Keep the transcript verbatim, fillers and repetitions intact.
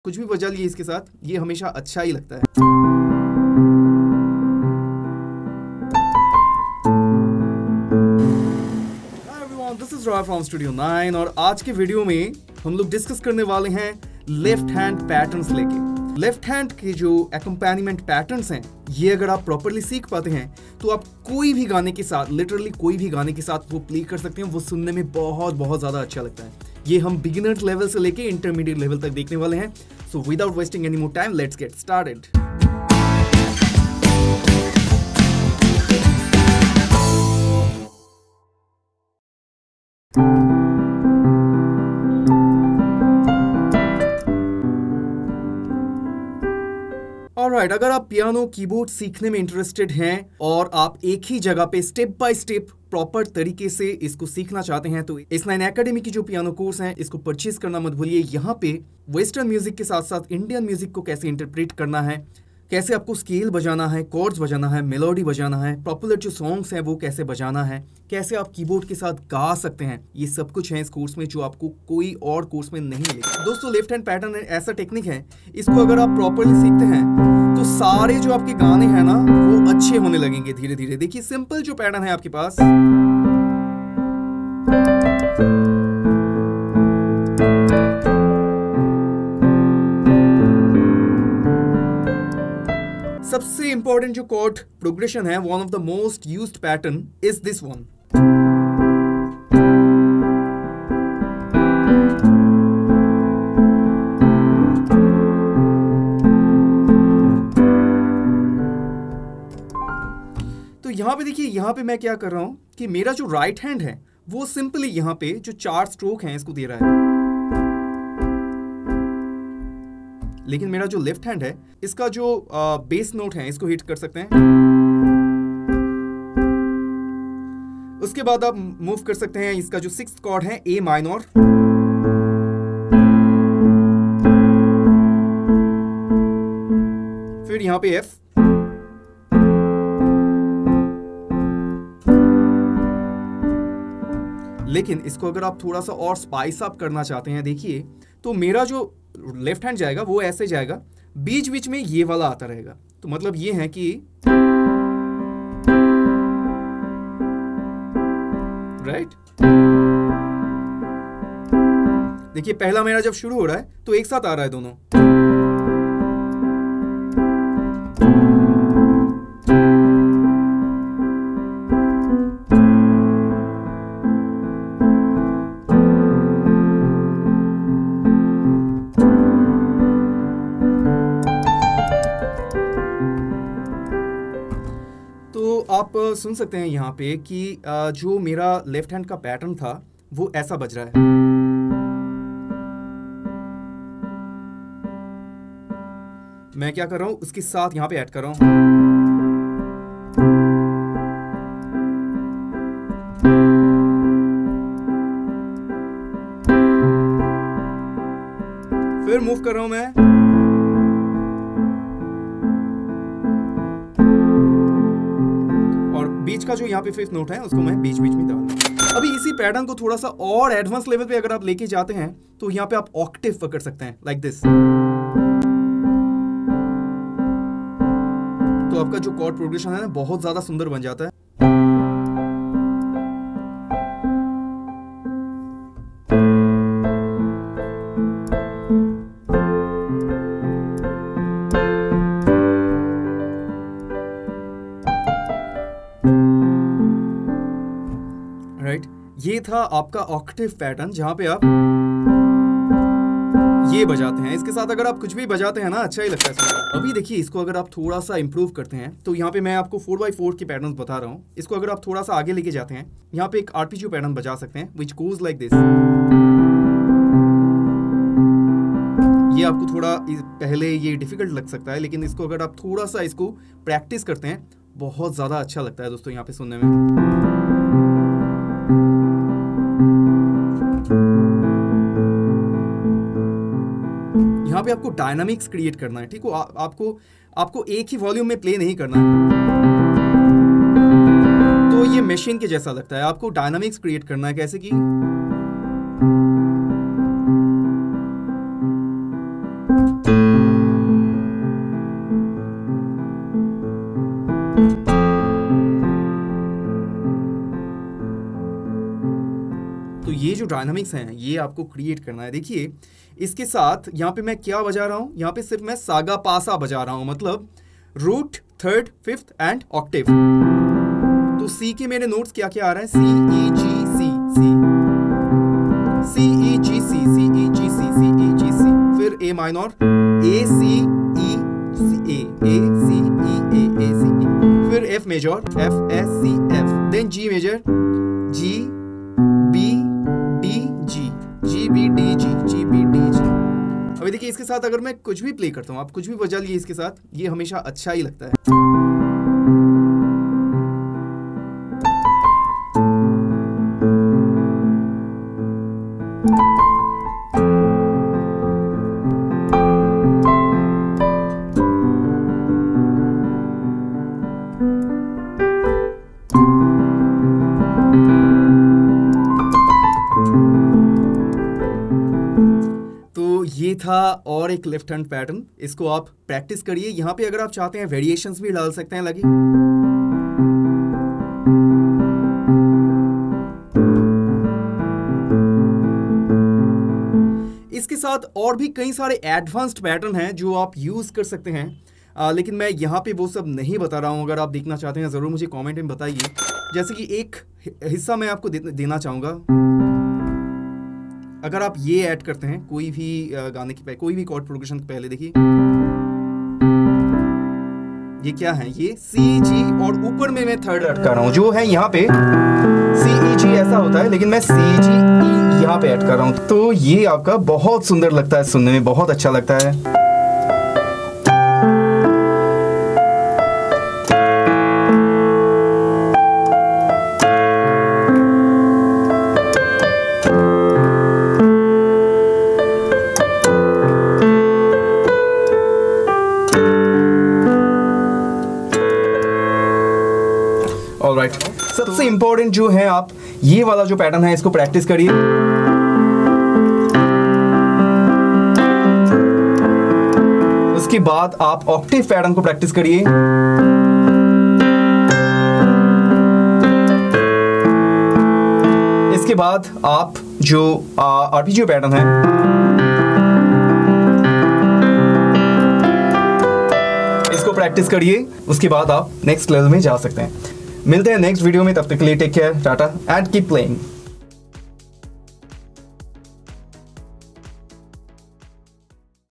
कुछ भी बजा लिए इसके साथ, ये हमेशा अच्छा ही लगता है। Hi everyone, this is Roy from Studio nine और आज के वीडियो में हम लोग डिस्कस करने वाले हैं लेफ्ट हैंड पैटर्न्स लेके। लेफ्ट हैंड के जो एक्कम्पैनिमेंट पैटर्न्स हैं, ये अगर आप प्रॉपरली सीख पाते हैं तो आप कोई भी गाने के साथ, लिटरली कोई भी गाने के साथ वो प्ले कर सकते हैं। वो सुनने में बहुत बहुत ज़्यादा अच्छा लगता है। ये हम बिगिनर लेवल से लेके इंटरमीडिएट लेवल तक देखने वाले हैं। So without wasting any more time, let's get started. Alright, अगर आप पियानो कीबोर्ड सीखने में इंटरेस्टेड हैं और आप एक ही जगह पे स्टेप बाय स्टेप प्रॉपर तरीके से इसको सीखना चाहते हैं तो एस नाइन एकेडमी की जो पियानो कोर्स है, इसको परचेज करना मत भूलिए। यहाँ पे वेस्टर्न म्यूजिक के साथ साथ इंडियन म्यूजिक को कैसे इंटरप्रेट करना है, कैसे आपको स्केल बजाना है, कॉर्ड्स बजाना है, मेलोडी बजाना है, पॉपुलर जो सॉन्ग्स हैं वो कैसे बजाना है, कैसे आप कीबोर्ड के साथ गा सकते हैं, ये सब कुछ है इस कोर्स में जो आपको कोई और कोर्स में नहीं मिलेगा। दोस्तों, लेफ्ट हैंड पैटर्न ऐसा टेक्निक है, इसको अगर आप प्रॉपरली सीखते हैं तो सारे जो आपके गाने हैं ना वो अच्छे होने लगेंगे धीरे धीरे। देखिए, सिंपल जो पैटर्न है आपके पास, सबसे इंपॉर्टेंट जो कॉर्ड प्रोग्रेशन है, one of the most used pattern is this one. तो यहां पे देखिए, यहां पे मैं क्या कर रहा हूं कि मेरा जो राइट हैंड है वो सिंपली यहां पे जो चार स्ट्रोक हैं इसको दे रहा है, लेकिन मेरा जो लेफ्ट हैंड है इसका जो बेस नोट है इसको हिट कर सकते हैं। उसके बाद आप मूव कर सकते हैं, इसका जो सिक्स्थ कॉर्ड है ए माइनर, फिर यहां पे एफ, लेकिन इसको अगर आप थोड़ा सा और स्पाइस अप करना चाहते हैं, देखिए तो मेरा जो लेफ्ट हैंड जाएगा वो ऐसे जाएगा, बीच बीच में ये वाला आता रहेगा। तो मतलब ये है कि राइट, देखिए पहला मेरा जब शुरू हो रहा है तो एक साथ आ रहा है दोनों। आप सुन सकते हैं यहाँ पे कि जो मेरा लेफ्ट हैंड का पैटर्न था वो ऐसा बज रहा है। मैं क्या कर रहा हूं, उसके साथ यहाँ पे ऐड कर रहा हूं। फिर मूव कर रहा हूं मैं, बीच का जो यहाँ पे फिफ्थ नोट है उसको मैं बीच बीच में डालूंगा। अभी इसी पैटर्न को थोड़ा सा और एडवांस लेवल पे अगर आप लेके जाते हैं तो यहाँ पे आप ऑक्टेव पकड़ सकते हैं, लाइक दिस। तो आपका जो कॉर्ड प्रोग्रेशन है ना बहुत ज्यादा सुंदर बन जाता है। राइट, ये था आपका ऑक्टेव पैटर्न जहां पे आप ये बजाते हैं। इसके साथ अगर आप कुछ भी बजाते हैं ना अच्छा ही लगता है इसमें। अभी देखिए, इसको अगर आप थोड़ा सा इंप्रूव करते हैं तो यहाँ पे मैं आपको फोर बाई फोर के पैटर्न्स बता रहा हूँ। इसको अगर आप थोड़ा सा आगे लेके जाते हैं, यहाँ पे एक आर्पेजियो पैटर्न बजा सकते हैं विच गोज लाइक दिस। ये आपको थोड़ा पहले ये डिफिकल्ट लग सकता है, लेकिन इसको अगर आप थोड़ा सा इसको प्रैक्टिस करते हैं बहुत ज्यादा अच्छा लगता है दोस्तों यहाँ पे सुनने में। यहाँ पे आपको डायनामिक्स क्रिएट करना है, ठीक हो। आ, आपको आपको एक ही वॉल्यूम में प्ले नहीं करना है, तो ये मशीन के जैसा लगता है। आपको डायनामिक्स क्रिएट करना है, कैसे कि डायनामिक्स हैं ये आपको क्रिएट करना है। देखिए इसके साथ यहाँ पे मैं क्या बजा रहा हूँ, यहाँ पे सिर्फ मैं सागा पासा बजा रहा हूँ, मतलब root, third, fifth and octave. तो सी के मेरे नोट्स क्या क्या आ रहे हैं, सी ई जी सी, सी सी ई जी सी, सी ई जी सी, सी ई जी सी, फिर ए माइनर, ए सी ई सी, ए ए सी ई ए ए सी ई, फिर F major, F S C F, then G major, G B D G, G B D G, G B D G. अभी देखिए इसके साथ अगर मैं कुछ भी प्ले करता हूँ, आप कुछ भी बजा लिए इसके साथ, ये हमेशा अच्छा ही लगता है। तो ये था और एक लेफ्ट हैंड पैटर्न, इसको आप प्रैक्टिस करिए। यहाँ पे अगर आप चाहते हैं वेरिएशंस भी डाल सकते हैं लगी। इसके साथ और भी कई सारे एडवांस्ड पैटर्न हैं जो आप यूज कर सकते हैं, आ, लेकिन मैं यहाँ पे वो सब नहीं बता रहा हूँ। अगर आप देखना चाहते हैं ज़रूर मुझे कमेंट में बताइए। जैसे कि एक हिस्सा मैं आपको दे, देना चाहूँगा। अगर आप ये ऐड करते हैं कोई भी गाने के पहले, कोई भी कॉर्ड प्रोग्रेशन के पहले, देखिए ये क्या है, ये सी जी और ऊपर में मैं थर्ड ऐड कर रहा हूँ। जो है यहाँ पे सी ई जी ऐसा होता है, लेकिन मैं सी जी ई यहाँ पे ऐड कर रहा हूँ। तो ये आपका बहुत सुंदर लगता है, सुनने में बहुत अच्छा लगता है। ऑलराइट, सबसे इंपॉर्टेंट जो है, आप ये वाला जो पैटर्न है इसको प्रैक्टिस करिए। उसके बाद आप ऑक्टेव पैटर्न को प्रैक्टिस करिए। इसके बाद आप जो आरपीजियो पैटर्न है इसको प्रैक्टिस करिए। उसके बाद आप नेक्स्ट लेवल में जा सकते हैं। मिलते हैं नेक्स्ट वीडियो में, तब तक के लिए take care, tata and keep playing.